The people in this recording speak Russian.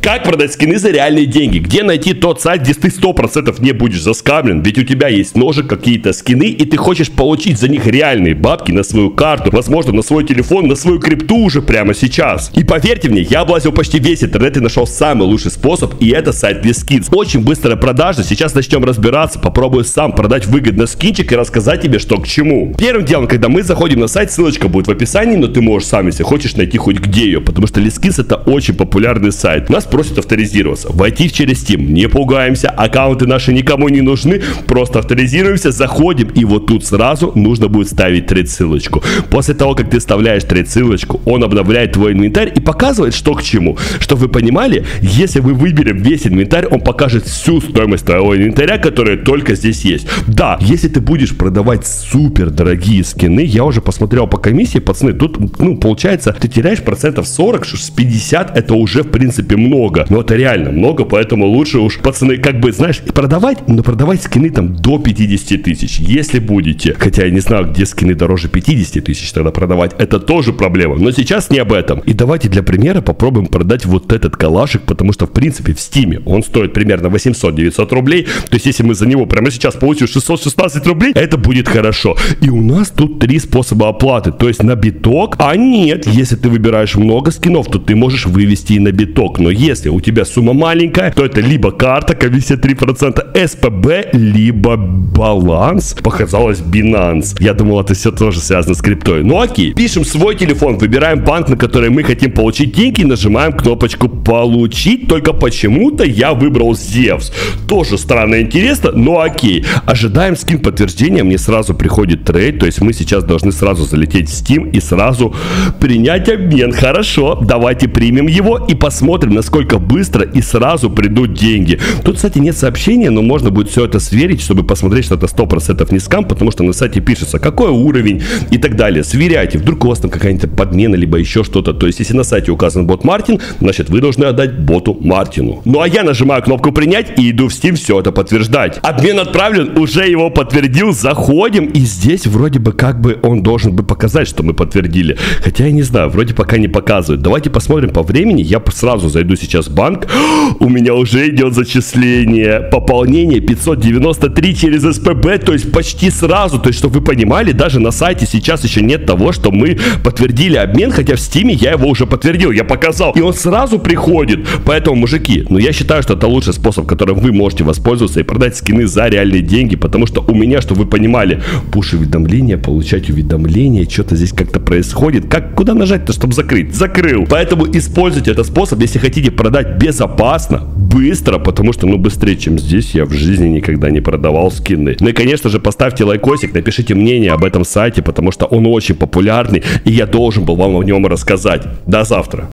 Как продать скины за реальные деньги? Где найти тот сайт, где ты 100% не будешь заскамлен? Ведь у тебя есть ножик, какие-то скины, и ты хочешь получить за них реальные бабки на свою карту, возможно, на свой телефон, на свою крипту уже прямо сейчас. И поверьте мне, я облазил почти весь интернет и нашел самый лучший способ, и это сайт BlizzSkins. Очень быстрая продажа, сейчас начнем разбираться, попробую сам продать выгодно скинчик и рассказать тебе, что к чему. Первым делом, когда мы заходим на сайт, ссылочка будет в описании, но ты можешь сам, если хочешь, найти хоть где ее, потому что BlizzSkins это очень популярный сайт. Нас просят авторизироваться, войти через Steam, не пугаемся, аккаунты наши никому не нужны, просто авторизируемся, заходим, и вот тут сразу нужно будет ставить трейд-ссылочку. После того, как ты вставляешь трейд-ссылочку, он обновляет твой инвентарь и показывает, что к чему. Чтобы вы понимали, если вы выберем весь инвентарь, он покажет всю стоимость твоего инвентаря, которая только здесь есть. Да, если ты будешь продавать супер дорогие скины, я уже посмотрел по комиссии, пацаны, тут, получается, ты теряешь процентов 40, с 50 это уже, в принципе, много. Но это реально много, поэтому лучше уж, пацаны, как бы, знаешь, продавать, но продавать скины там до 50 тысяч, если будете. Хотя я не знаю, где скины дороже 50 тысяч тогда продавать, это тоже проблема. Но сейчас не об этом. И давайте для примера попробуем продать вот этот калашик, потому что, в принципе, в Стиме он стоит примерно 800-900 рублей. То есть, если мы за него прямо сейчас получим 616 рублей, это будет хорошо. И у нас тут 3 способа оплаты. То есть, на биток. А нет, если ты выбираешь много скинов, то ты можешь вывести и на биток. Но если у тебя сумма маленькая, то это либо карта, комиссия 3%, СПБ, либо баланс. Показалось Binance. Я думал, это все тоже связано с криптой. Ну окей. Пишем свой телефон, выбираем банк, на который мы хотим получить деньги, нажимаем кнопочку «Получить». Только почему-то я выбрал Zeus. Тоже странно и интересно, но окей. Ожидаем скин подтверждения, мне сразу приходит трейд, то есть мы сейчас должны сразу залететь в Steam и сразу принять обмен. Хорошо, давайте примем его и посмотрим, насколько быстро и сразу придут деньги. Тут, кстати, нет сообщения, но можно будет все это сверить, чтобы посмотреть, что это 100% не скам, потому что на сайте пишется, какой уровень и так далее. Сверяйте, вдруг у вас там какая-нибудь подмена, либо еще что-то. То есть, если на сайте указан бот Мартин, значит, вы должны отдать боту Мартину. Ну, а я нажимаю кнопку принять и иду в Steam все это подтверждать. Обмен отправлен, уже его подтвердил, заходим, и здесь вроде бы как бы он должен бы показать, что мы подтвердили. Хотя я не знаю, вроде пока не показывает. Давайте посмотрим по времени, я сразу зайду сейчас в банк. У меня уже идет зачисление. Пополнение 593 через СПБ, то есть почти сразу. То есть, чтобы вы понимали, даже на сайте сейчас еще нет того, что мы подтвердили обмен, хотя в Стиме я его уже подтвердил, я показал. И он сразу приходит. Поэтому, мужики, я считаю, что это лучший способ, которым вы можете воспользоваться и продать скины за реальные деньги, потому что у меня, чтобы вы понимали, пуш-уведомления, получать уведомления, что-то здесь как-то происходит. Куда нажать-то, чтобы закрыть? Закрыл. Поэтому используйте этот способ, если хотите продать безопасно, быстро, потому что, быстрее, чем здесь, я в жизни никогда не продавал скины. Ну и, конечно же, поставьте лайкосик, напишите мнение об этом сайте, потому что он очень популярный, и я должен был вам о нем рассказать. До завтра.